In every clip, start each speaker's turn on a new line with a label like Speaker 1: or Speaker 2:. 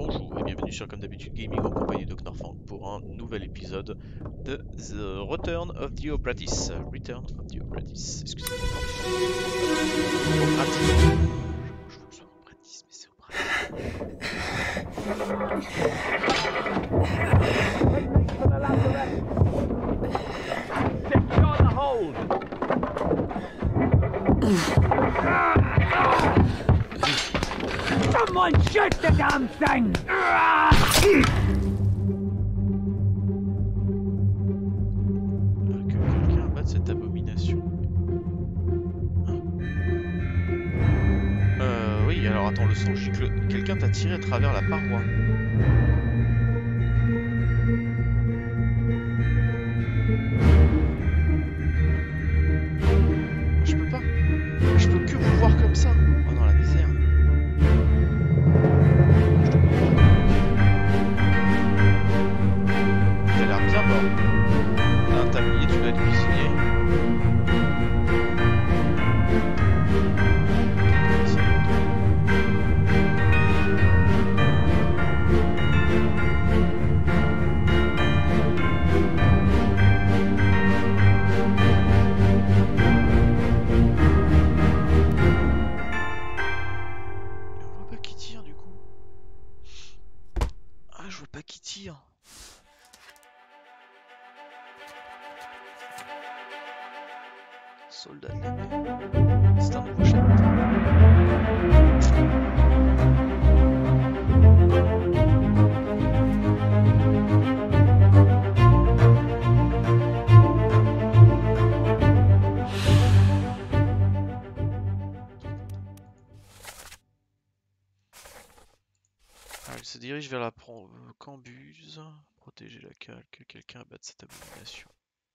Speaker 1: Bonjour et bienvenue sur comme d'habitude Gaming en compagnie de Knorfang pour un nouvel épisode de The Return of the Opratis. Return of the Opratis, excusez-moi. Opratis. Je veux que ce soit Opratis, mais c'est
Speaker 2: Secure the hold! Someone shoot the damn thing!
Speaker 1: Que quelqu'un batte cette abomination. Oui, alors attends, le sang gicle. Quelqu'un t'a tiré à travers la paroi. Je peux pas. Je peux que vous voir comme ça. Oh non, la misère. T'as l'air bien mort. T'as un tablier, tu dois être cuisinier. On voit pas qui tire du coup. Ah, je vois pas qui tire. Soldat de la mer. C'est un nouveau chapitre. Alors, il se dirige vers la cambuse. Protéger la calque. Quelqu'un abatte cette abomination.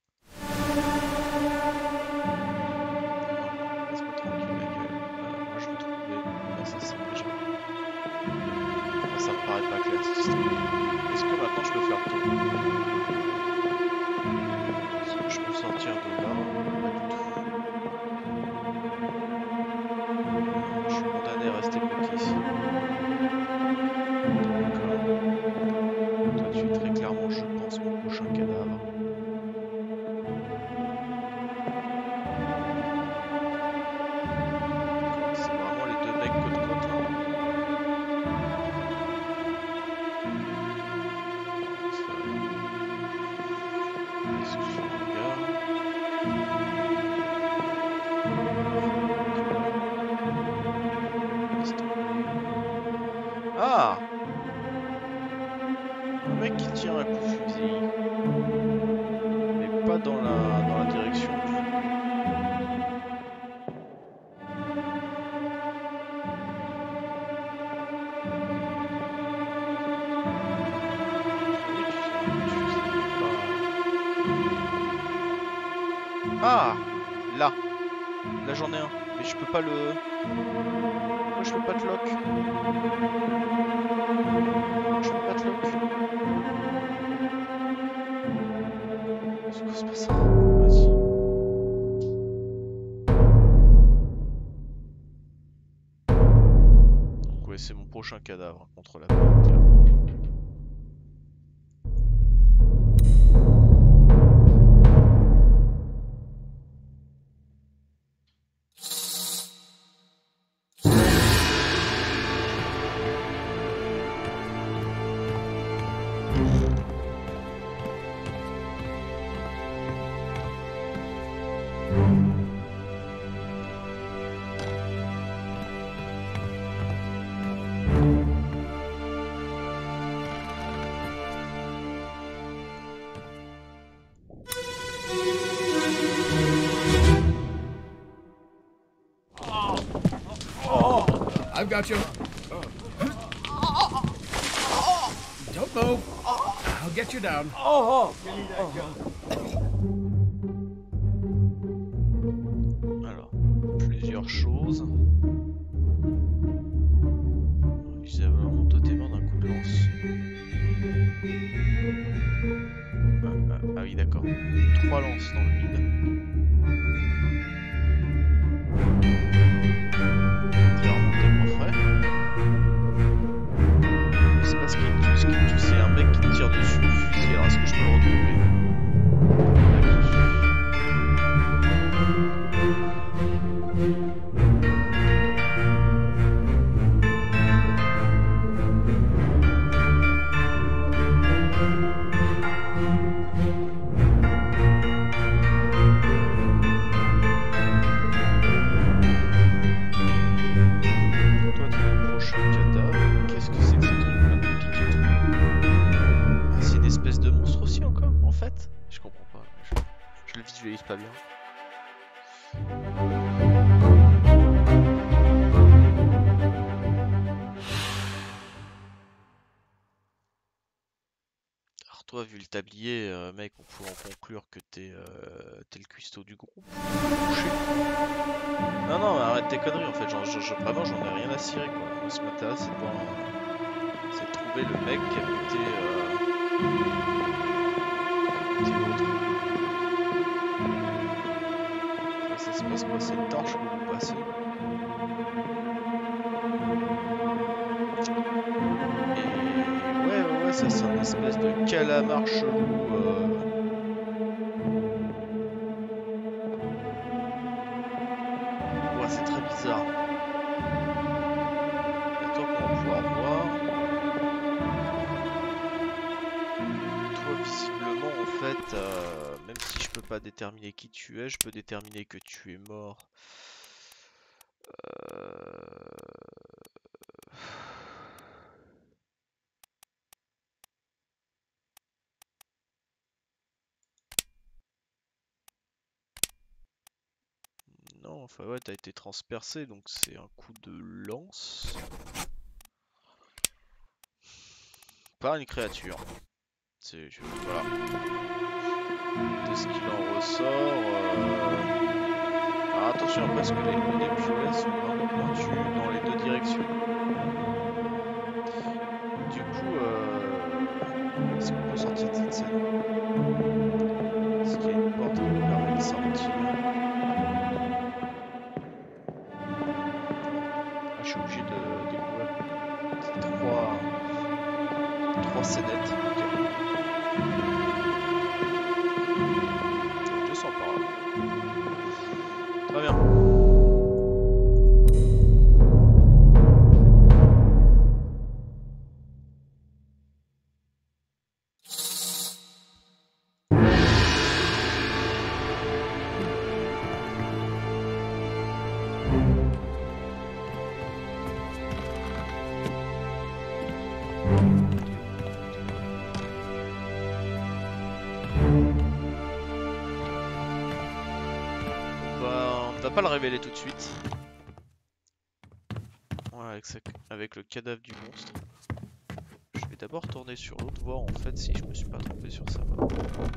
Speaker 1: Laisse-moi tranquille, ma gueule. Moi, je veux trouver l'assassin déjà. Moi, ça me paraît pas clair cette histoire. Est-ce que maintenant je peux faire le tour? Est-ce que je peux sortir de là? Pas du tout. Je suis condamné à rester bloqué ici. D'accord. Toi, tu es très clairement, je pense, mon prochain cadavre. C'est vraiment les deux mecs côte à côte là. Est-ce que je regarde? Ah! Un mec qui tire un coup de fusil. Mais pas dans la direction du... Ah! Là! Là j'en ai un. Mais je peux pas le... Pourquoi je peux pas te lock? Je peux pas te lock. C'est quoi, c'est pas ça? Vas-y. Donc ouais, c'est mon prochain cadavre contre la mort, clairement.
Speaker 3: I've got you. Don't move. I'll get you down.
Speaker 1: Alors, plusieurs choses. Visiblement, toi t'es mort d'un coup de lance. Ah oui, d'accord. 3 lances dans le vide. Clairement, t'es pas frais. vise pas bien. Alors toi, vu le tablier, mec, on pourrait en conclure que t'es le cuistot du groupe. Non, non, arrête tes conneries en fait, vraiment j'en ai rien à cirer quoi. Moi, ce qui m'intéresse c'est de voir, c'est de trouver le mec qui a buté l'autre. Ça se passe quoi, c'est une torche que vous passez? Et ouais, ça c'est un espèce de calamar chelou. Ouais, c'est très bizarre. Attends qu'on va pouvoir voir. Toi, visiblement, en fait, même si je peux pas déterminer qui tu es, je peux déterminer que tu es mort. Non, enfin ouais, t'as été transpercé, donc c'est un coup de lance. Par une créature. Voilà. De ce qu'il en ressort. Alors attention, parce que les piolets sont vraiment pointus dans les deux directions. Du coup, est-ce qu'on peut sortir de cette scène? Est-ce qu'il y a une porte qui nous permet de sortir? Ah, je suis obligé de découvrir trois scénettes. Okay. Je sens par là. Très bien. On va pas le révéler tout de suite. Voilà, avec le cadavre du monstre. Je vais d'abord tourner sur l'autre, voir en fait si je me suis pas trompé sur sa mort.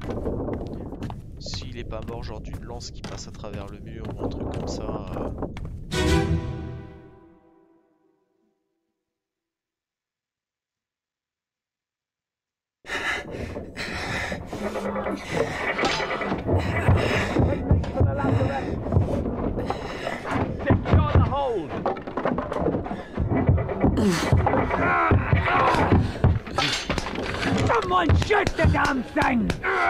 Speaker 1: S'il est pas mort genre d'une lance qui passe à travers le mur ou un truc comme ça.
Speaker 2: Secure the hold! Someone shoot the damn thing!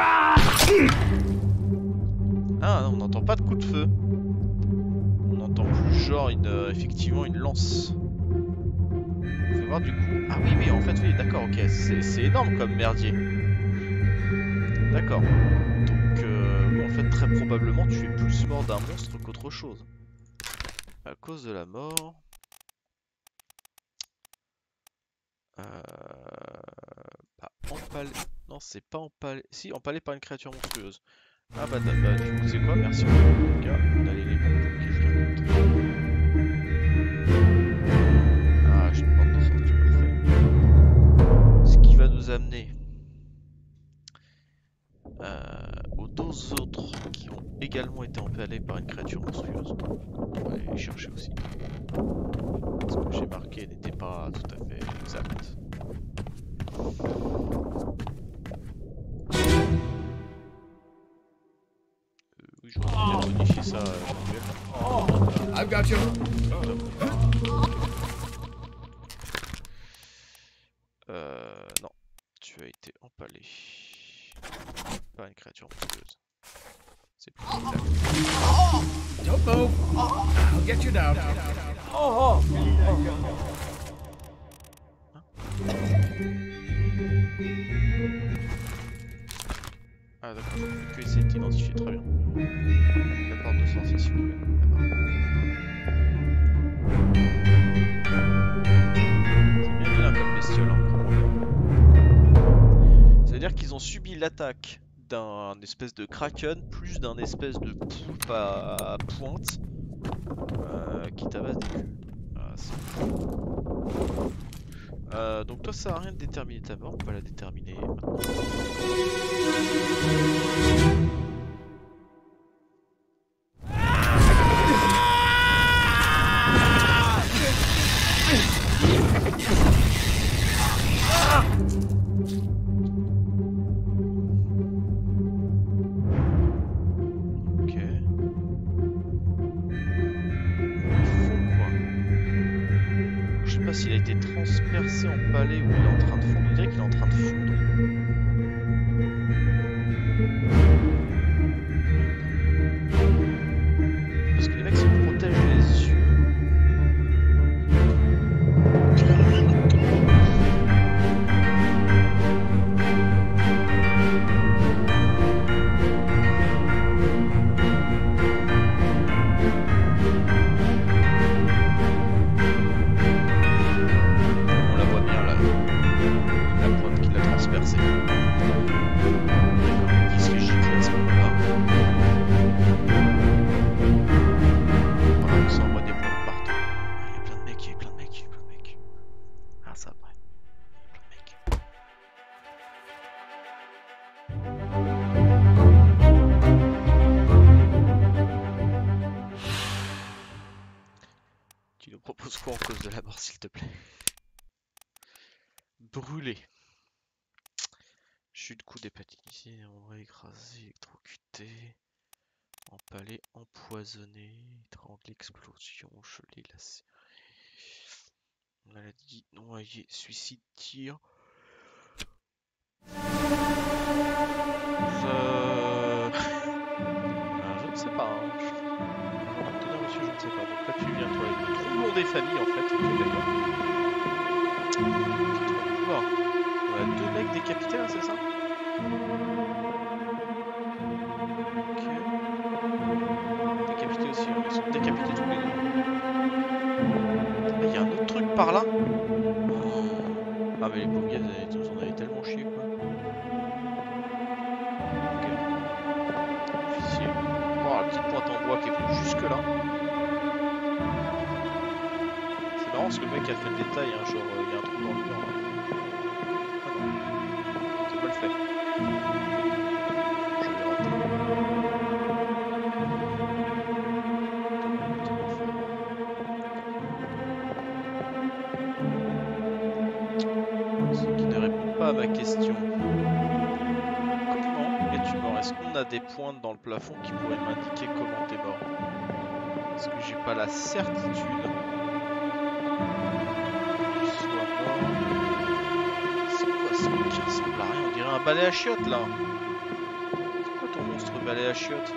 Speaker 1: Ah non, on n'entend pas de coup de feu. On entend plus genre effectivement une lance. On peut voir du coup. Ah oui, mais en fait, oui, d'accord, ok. C'est énorme comme merdier. D'accord. Donc, oui, en fait, très probablement, tu es plus mort d'un monstre qu'autre chose. À cause de la mort. Bah, empalé. Non, c'est pas empalé. Si, empalé par une créature monstrueuse. Ah bah, du coup, c'est quoi? Merci beaucoup, les gars. On a l'élément pour quelqu'un d'autre. Ah, j'ai une porte de sortie, parfait. Ce qui va nous amener aux deux autres qui ont également été empalés par une créature monstrueuse. On va aller les chercher aussi. Ce que j'ai marqué n'était pas tout à fait exact. Oui, je vais modifier ça, Jean-Pierre.
Speaker 3: I've got you.
Speaker 1: Non, tu as été empalé par une créature monstrueuse. C'est plus exact.
Speaker 3: Don't move. I'll get you down.
Speaker 1: Ah d'accord, je peux que essayer de t'identifier, très bien. La porte de sortie s'il vous plaît. C'est bien vilain comme bestiole, hein, comprends bien. C'est-à-dire qu'ils ont subi l'attaque d'un espèce de kraken, plus d'un espèce de poulpe à pointe qui tabasse des queues. Ah, donc toi ça a rien de déterminer ta mort, on va la déterminer maintenant. Ok. Ils font quoi? Je sais pas s'il a été transpercé en palais ou il est en train de fondre. On dirait qu'il est en train de fondre. Parce que les mecs se protègent les yeux. On la voit bien là, la pointe qui l'a transpercé. Qui se fait gicler à ce moment-là. Voilà, on s'envoie des points partout. Ah, il y a plein de mecs, il y a plein de mecs, il y a plein de mecs. Ah ça après. Plein de mecs. Tu nous proposes quoi en cause de la mort s'il te plaît? Brûlé. Chute, coup d'hépatite, on écrasé, électrocuté, empalé, empoisonné, étranglé, explosion, gelé, lacéré, maladie, noyé, suicide, tir. Je ne sais pas. Hein. Tenir monsieur, je ne sais pas. Donc là tu viens toi avec le troublon des familles en fait. Ok, d'accord. Oula. Ouais, 2 mecs décapités là, c'est ça? Ok. Décapités aussi, hein. Ils sont décapités tous les deux. Il y a un autre truc par là? Oh. Ah mais les pauvres gars, ils en avaient tellement chié quoi. Ok. Difficile. Oh, la petite pointe en bois qui est venue jusque là. C'est marrant parce que le mec a fait le détail, hein, genre il y a un trou dans le mur. Là. Ah non, c'est mal fait. Je l'ai raté. Ce qui ne répond pas à ma question. Comment es-tu mort? Est-ce qu'on a des pointes dans le plafond qui pourraient m'indiquer comment t'es mort? Parce que j'ai pas la certitude. C'est quoi ça qui ressemble à rien? On dirait un balai à chiottes là. C'est quoi ton monstre balai à chiottes?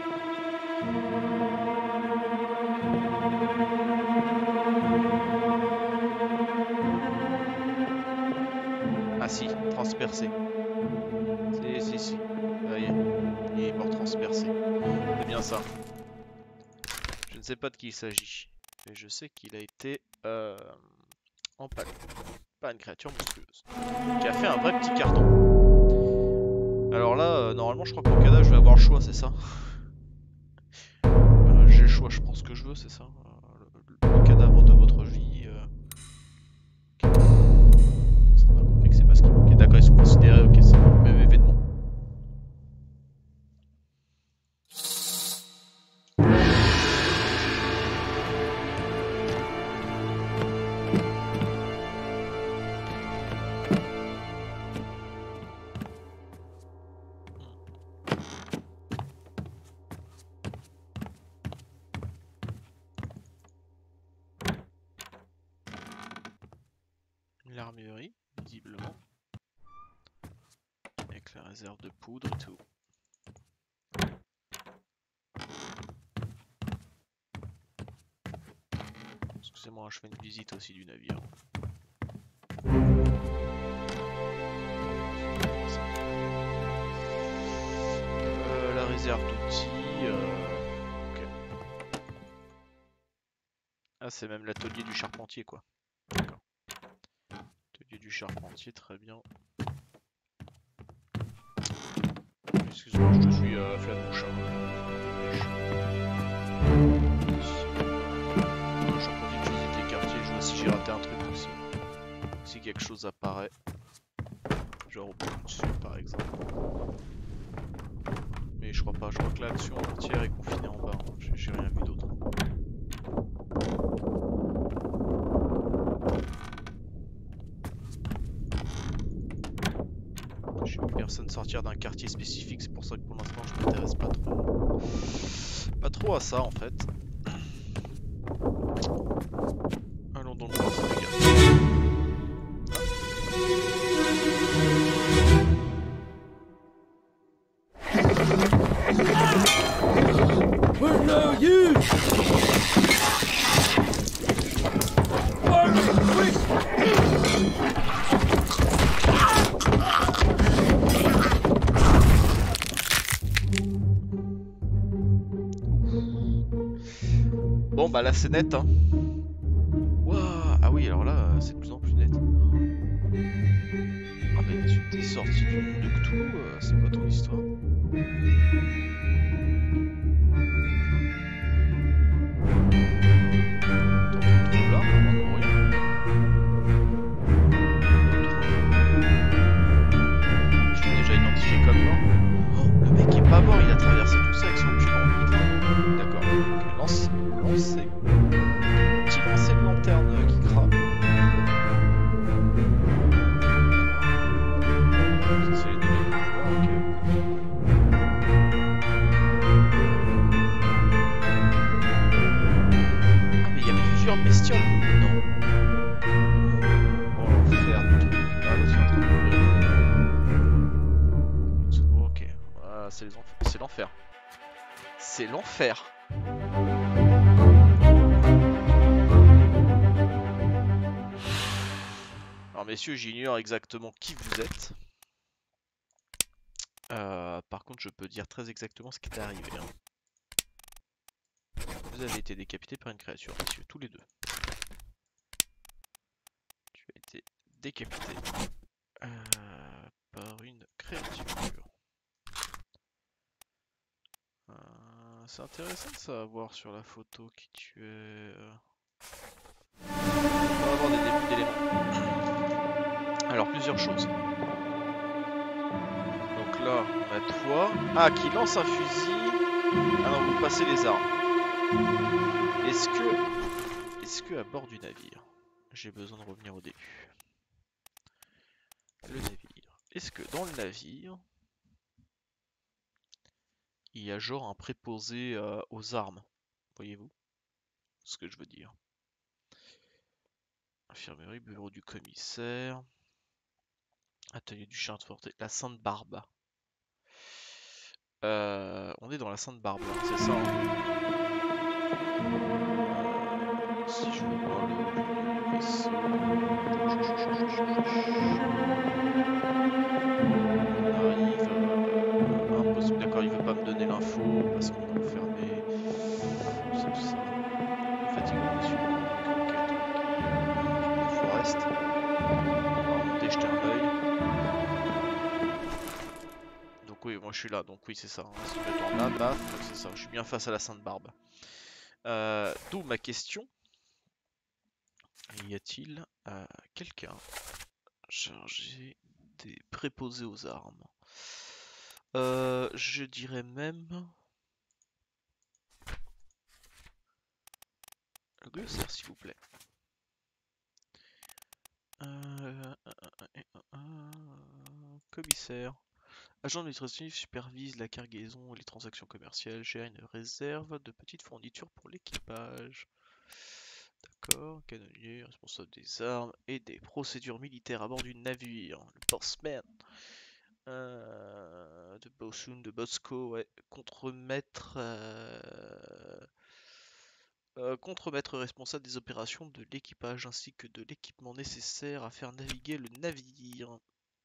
Speaker 1: Ah si, transpercé. Si. Ah, il est mort transpercé. C'est bien ça. Je ne sais pas de qui il s'agit. Mais je sais qu'il a été empalé. Pas une créature monstrueuse. Qui a fait un vrai petit carton. Alors là, normalement, je crois qu'en cadavre, je vais avoir le choix, c'est ça? J'ai le choix, je prends ce que je veux, c'est ça? Le cadavre de votre vie. Okay. On a compris que c'est pas ce qui manquait. D'accord, ils sont considérés, ok, c'est le même événement. L'armurerie, visiblement. Avec la réserve de poudre et tout. Excusez-moi, je fais une visite aussi du navire. La réserve d'outils. Ok. Ah, c'est même l'atelier du charpentier, quoi. D'accord. Atelier du charpentier, très bien. Excuse-moi, je te suis fait la bouche. J'en profite de visiter les quartiers, je vois si j'ai raté un truc aussi. Si quelque chose apparaît. Genre au bout du dessus par exemple. Mais je crois pas, je crois que l'action entière est confinée en bas. Hein. J'ai rien vu d'autre. J'ai vu personne sortir d'un quartier spécifique, c'est pour ça que pour l'instant je m'intéresse pas trop à ça en fait. Allons donc voir ça les gars.
Speaker 3: We're no use!
Speaker 1: Bon bah là c'est net hein. Waouh, ah oui alors là c'est de plus en plus net. Ah mais tu t'es sorti du monde de Cthulhu, c'est quoi ton histoire? Là, avant de mourir. Je l'ai déjà identifié comme mort. Oh, le mec est pas mort, il a traversé tout ça avec son cul en vide. D'accord, donc lancer. Petit lancer de lanterne qui crame. Ça, c'est les dégâts de pouvoir, ok. Ah, mais il y a plusieurs bestioles. Non. Oh, l'enfer du truc. Ah, là, c'est en train de mourir. Ok. Ah, c'est l'enfer. C'est l'enfer. Alors messieurs, j'ignore exactement qui vous êtes. Par contre, je peux dire très exactement ce qui est arrivé. Hein. Vous avez été décapité par une créature, messieurs, tous les deux. Tu as été décapité par une créature. C'est intéressant de savoir sur la photo qui tu es. On va avoir des débuts d'éléments. Alors, plusieurs choses. Donc là, on a toi. Ah, qui lance un fusil. Ah non, vous passez les armes. Est-ce que à bord du navire, j'ai besoin de revenir au début. Le navire. Est-ce que dans le navire, il y a genre un préposé aux armes? Voyez-vous ce que je veux dire? Infirmerie, bureau du commissaire. Atelier du chien de forté. La Sainte Barbe. On est dans la Sainte Barbe, hein, c'est ça. Hein. Si je veux voir le vaisseau. On arrive. Impossible. D'accord, il veut pas me donner l'info parce qu'on est enfermé. Tout ça, tout ça. Fatigant, monsieur. Ok, Forest. On va monter, jeter un œil. Donc oui, moi je suis là, donc oui c'est ça. Hein. Si je me tourne là, baf, c'est ça. Je suis bien face à la Sainte Barbe. D'où ma question. Y a-t-il quelqu'un chargé des préposés aux armes? Je dirais même... Le glossaire s'il vous plaît. Commissaire. Agent administratif supervise la cargaison et les transactions commerciales, gère une réserve de petites fournitures pour l'équipage. D'accord, canonnier, responsable des armes et des procédures militaires à bord du navire. Le bossman. De Bosun, de Bosco, ouais. Contremaître. Contremaître responsable des opérations de l'équipage ainsi que de l'équipement nécessaire à faire naviguer le navire.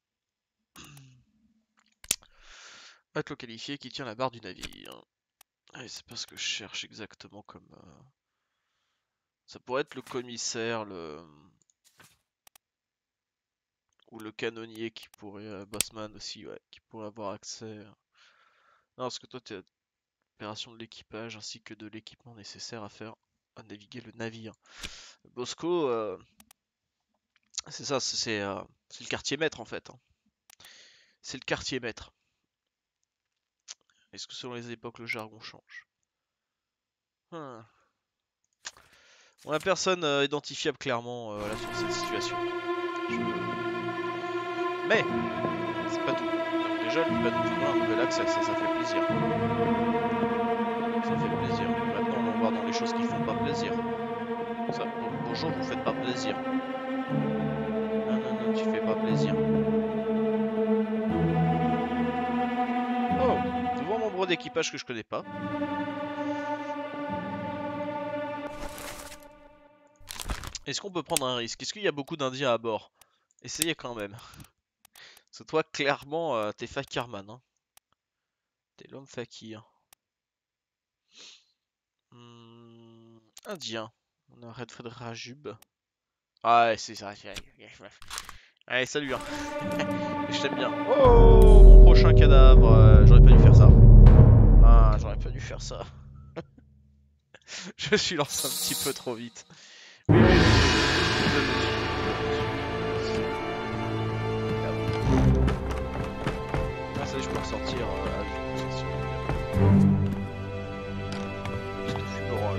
Speaker 1: Matelot qualifié qui tient la barre du navire. Ouais, c'est pas ce que je cherche exactement comme... Ça pourrait être le commissaire, ou le canonnier qui pourrait... Bossman aussi, ouais, qui pourrait avoir accès Non, parce que toi, t'es opération de l'équipage ainsi que de l'équipement nécessaire à faire à naviguer le navire. Bosco, c'est ça, c'est le quartier maître en fait, hein. C'est le quartier maître. Est-ce que selon les époques, le jargon change? Hmm. On a personne identifiable clairement là sur cette situation. Mais, c'est pas tout. Donc déjà, lui va nous ouvrir un nouvel axe, ça fait plaisir. Ça fait plaisir. Mais maintenant, on va voir dans les choses qui font pas plaisir. Ça, bonjour, vous faites pas plaisir. Non, non, non, tu fais pas plaisir. Oh, nouveau membre d'équipage que je connais pas. Est-ce qu'on peut prendre un risque? Est-ce qu'il y a beaucoup d'Indiens à bord? Essayez quand même. Parce que toi, clairement, t'es fakirman, hein. T'es l'homme fakir. Indien. On a Redfred Rajub. Ah ouais, c'est ça. Allez, salut, hein. Je t'aime bien. Oh, mon prochain cadavre. J'aurais pas dû faire ça. Ah, j'aurais pas dû faire ça. Je suis lancé un petit peu trop vite. Oui, oui, ah, ça y est, je peux ressortir à vie. Juste fumeroll.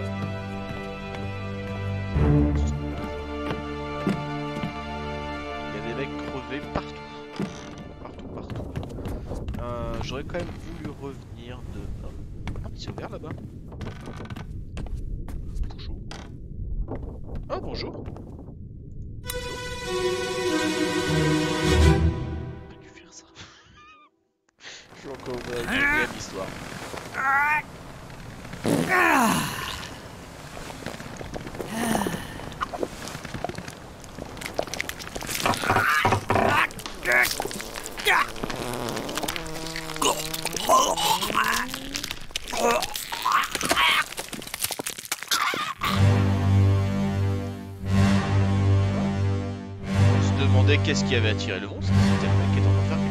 Speaker 1: Il y a des mecs crevés partout. Partout. J'aurais quand même voulu revenir de... Ah, mais c'est ouvert là-bas. Bonjour. Ah, bonjour. Pas dû faire ça. Je suis encore au avec une même histoire. On se demandait qu'est-ce qui avait attiré le monstre. C'était le mec qui était en enfer.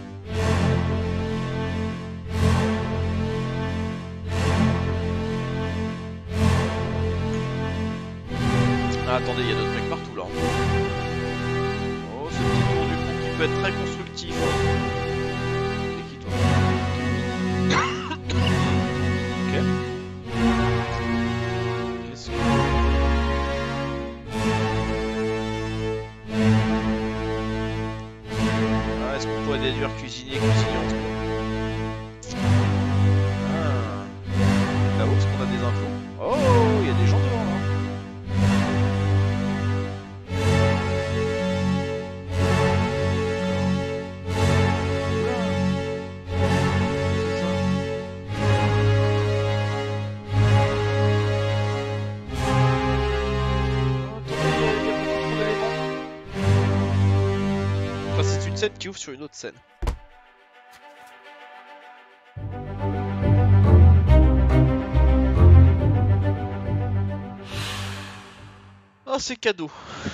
Speaker 1: Ah, attendez, il y a d'autres mecs partout là. Oh, ce petit tour du pont qui peut être très constructif. C'est qui toi? Ok. Qu'est-ce que... Ah, est-ce qu'on pourrait déduire cuisinier, cuisinante quoi? Ah. Là-haut, est-ce qu'on a des infos? Oh, il y a des gens devant là. C'est une scène qui ouvre sur une autre scène. Oh, c'est cadeau.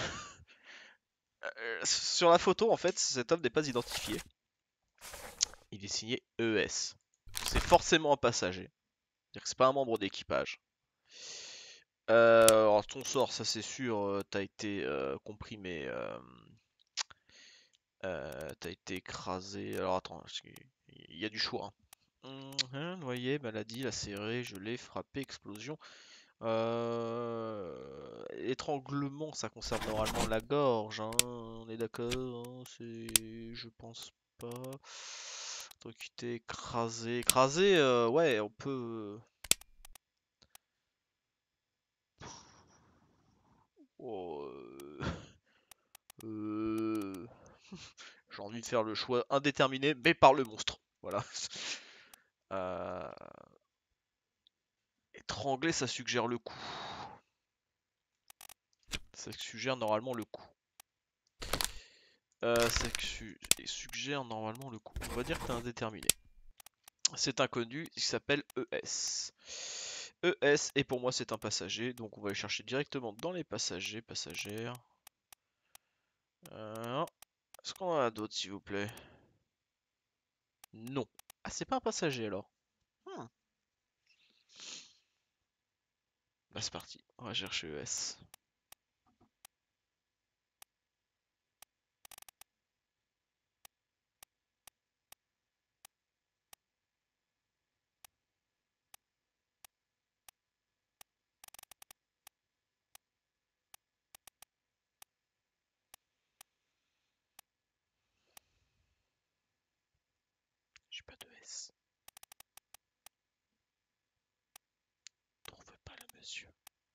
Speaker 1: Sur la photo, en fait, cet homme n'est pas identifié. Il est signé ES. C'est forcément un passager. C'est-à-dire que c'est pas un membre d'équipage. Alors ton sort, ça c'est sûr, t'as été comprimé. T'as été écrasé. Alors attends, il y a du choix, hein. Noyé, maladie, lacéré, gelé, frappé, explosion. Étranglement, ça concerne normalement la gorge, hein. On est d'accord, hein, je pense pas. Électrocuté, écrasé. Écrasé, ouais, on peut... Oh, j'ai envie de faire le choix indéterminé, mais par le monstre. Voilà. Étrangler, ça suggère le coup. Ça suggère normalement le coup. Ça suggère normalement le coup. On va dire que t'es indéterminé. C'est inconnu, il s'appelle ES. ES, et pour moi c'est un passager, donc on va aller chercher directement dans les passagers, passagères. Est-ce qu'on en a d'autres s'il vous plaît? Non. Ah, c'est pas un passager alors. Bah, c'est parti, on va chercher ES. J'ai pas de S. Trouve pas le monsieur.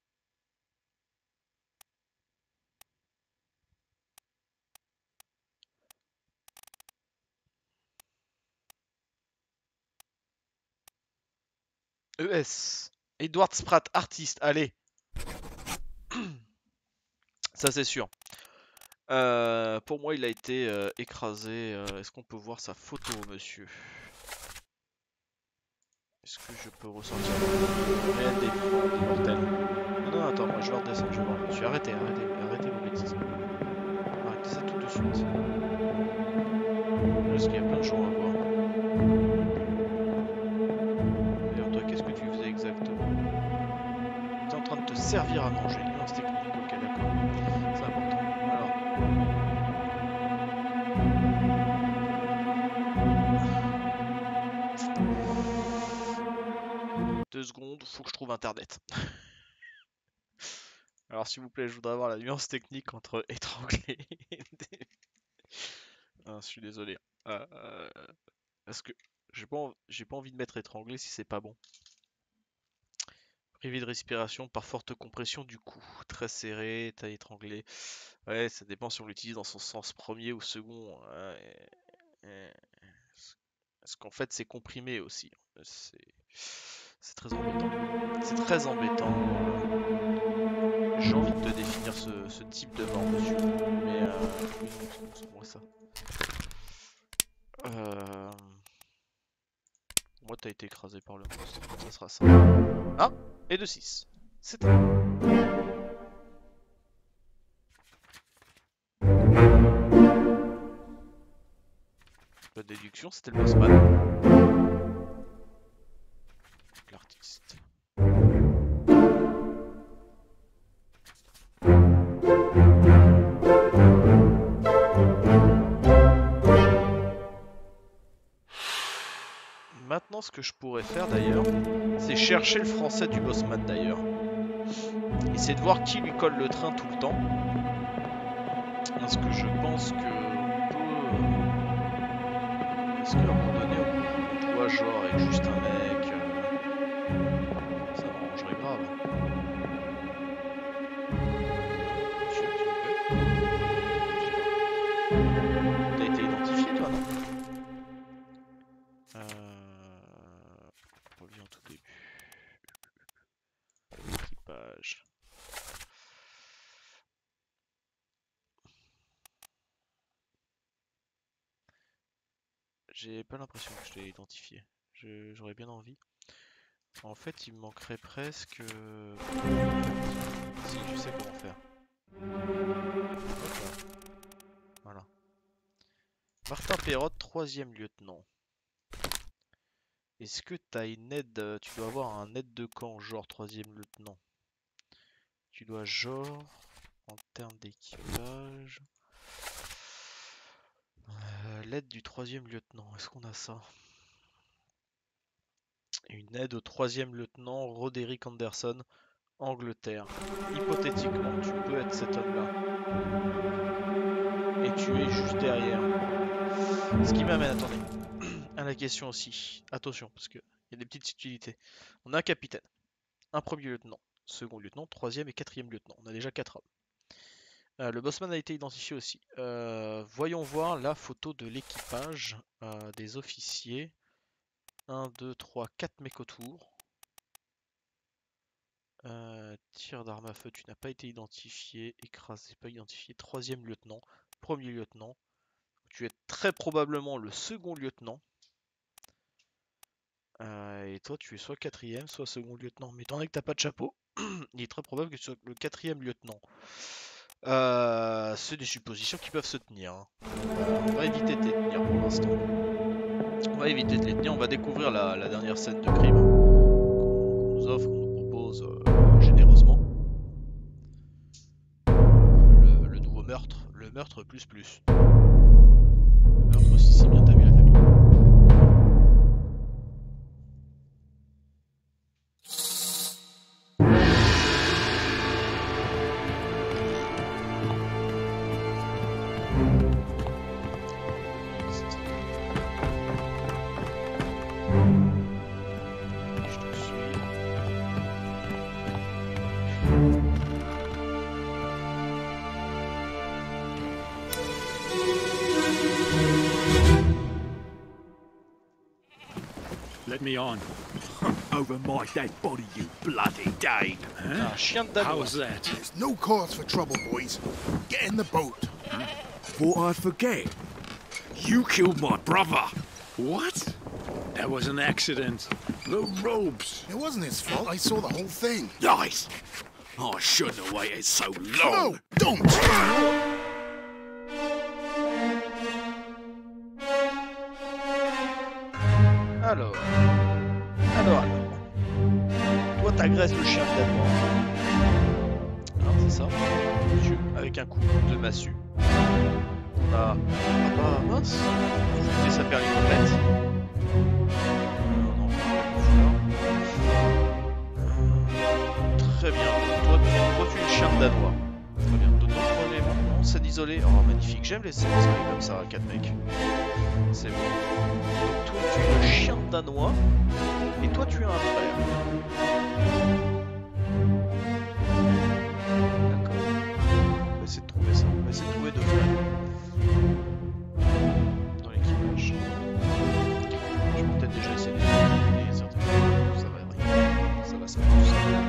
Speaker 1: ES. Edward Spratt, artiste, allez. Ça c'est sûr. Pour moi il a été écrasé. Est-ce qu'on peut voir sa photo, monsieur? Est-ce que je peux ressortir réel des mortels? Non, non, attends, moi je vais redescendre, je vais voir le monsieur. Arrêtez vos bêtises. Arrêtez ça tout de suite. Parce qu'il y a plein de gens à voir. D'ailleurs, toi, qu'est-ce que tu faisais exactement? Tu es en train de te servir à manger. Nuance technique, ok, d'accord. C'est important. Alors. 2 secondes, faut que je trouve internet. Alors s'il vous plaît, je voudrais avoir la nuance technique entre étrangler et... Ah, je suis désolé. Parce que j'ai pas envie de mettre étranglé si c'est pas bon. Privé de respiration par forte compression du cou. Très serré, taille étranglé. Ouais, ça dépend si on l'utilise dans son sens premier ou second. Parce qu'en fait c'est comprimé aussi. C'est très embêtant. C'est très embêtant. J'ai envie de te définir ce type de mort, monsieur. Mais c'est moi ça. Moi t'as été écrasé par le monstre. Ça sera ça. Ah, et de 6. C'était. La déduction, c'était le bossman. L'artiste. Maintenant, ce que je pourrais faire d'ailleurs, c'est chercher le français du bossman d'ailleurs. Essayer de voir qui lui colle le train tout le temps. Parce que je pense que on peut... Est-ce qu'à un moment donné, on doit genre être juste un mec... Ça m'arrangerait grave. T'as été identifié toi, non? Reviens au tout début. Équipage. J'ai pas l'impression que je l'ai identifié. J'aurais bien envie. En fait, il me manquerait presque... Si, je sais comment faire. Voilà. Martin Perrotte, 3e lieutenant. Est-ce que t'as une aide? Tu dois avoir un aide de camp, genre 3e lieutenant. Tu dois genre, en termes d'équipage... l'aide du 3e lieutenant, est-ce qu'on a ça? Une aide au 3e lieutenant Roderick Anderson, Angleterre. Hypothétiquement, tu peux être cet homme-là. Et tu es juste derrière. Ce qui m'amène, attendez, à la question aussi. Attention, parce qu'il y a des petites subtilités. On a un capitaine, un 1er lieutenant, 2e lieutenant, 3e et 4e lieutenant. On a déjà 4 hommes. Le bossman a été identifié aussi. Voyons voir la photo de l'équipage des officiers. 1, 2, 3, 4 mecs autour. Tir d'arme à feu, tu n'as pas été identifié. Écrasé, pas identifié. 3e lieutenant, 1er lieutenant. Tu es très probablement le 2nd lieutenant. Et toi, tu es soit 4e, soit 2nd lieutenant. Mais étant donné que t'as pas de chapeau, il est très probable que tu sois le 4e lieutenant. C'est des suppositions qui peuvent se tenir. Hein. On va éviter de les tenir pour l'instant. On va éviter de les tenir. On va découvrir la dernière scène de crime qu'on nous offre, qu'on nous propose généreusement. meurtre plus plus. Meurtre aussi, si bien t'as vu la famille. Je te suis.
Speaker 2: Let me on. Over my dead body, you bloody Dane.
Speaker 1: Un chien de Danois.
Speaker 2: How's that?
Speaker 4: There's no cause for trouble, boys. Get in the boat.
Speaker 2: Thought I'd forget. You killed my brother. What? That was an accident. The robes.
Speaker 4: It wasn't his fault. I saw the whole thing.
Speaker 2: Lies. I shouldn't have waited so long.
Speaker 4: No, don't!
Speaker 1: Alors. Toi t'agresses le chien de Danois. Hein, c'est ça. Monsieur, avec un coup de massue. On a... Ah bah mince. Vous fait sa perle complète. Non, très bien. Toi tu es le chien de Danois. Très bien. D'autres éléments. Non, scène isolée. Oh magnifique. J'aime les scènes isolées comme ça, 4 mecs. C'est bon. Donc toi tu es le chien de Danois. Et toi tu as un frère. D'accord. On va essayer de trouver ça. On va essayer de trouver deux frères. Dans l'équipage. Je vais peut-être déjà essayer d'éliminer certains. Ça va arriver. Ça va se faire tout seul.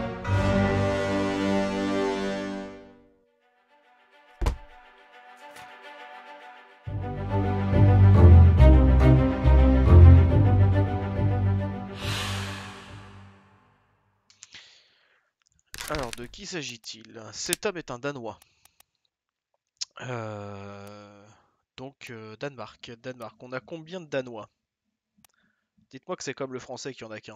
Speaker 1: Alors, de qui s'agit-il? Cet homme est un Danois. Donc, Danemark. Danemark. On a combien de Danois? Dites-moi que c'est comme le français qu'il n'y en a qu'un.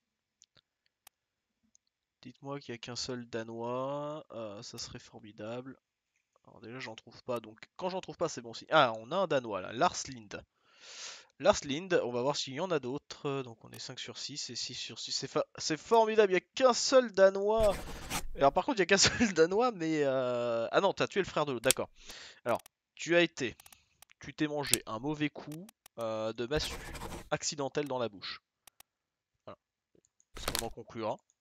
Speaker 1: Dites-moi qu'il n'y a qu'un seul Danois. Ça serait formidable. Alors déjà, j'en trouve pas. Donc, quand j'en trouve pas, c'est bon signe. Ah, on a un Danois là. Lars Lind. Lars Lind, on va voir s'il y en a d'autres. Donc, on est 5 sur 6 et 6 sur 6. C'est formidable. Il n'y a qu'un seul Danois. Alors par contre il n'y a qu'un seul Danois mais... Ah non, t'as tué le frère de l'autre, d'accord. Alors, tu t'es mangé un mauvais coup de massue accidentelle dans la bouche. Voilà. Ce qu'on en conclura.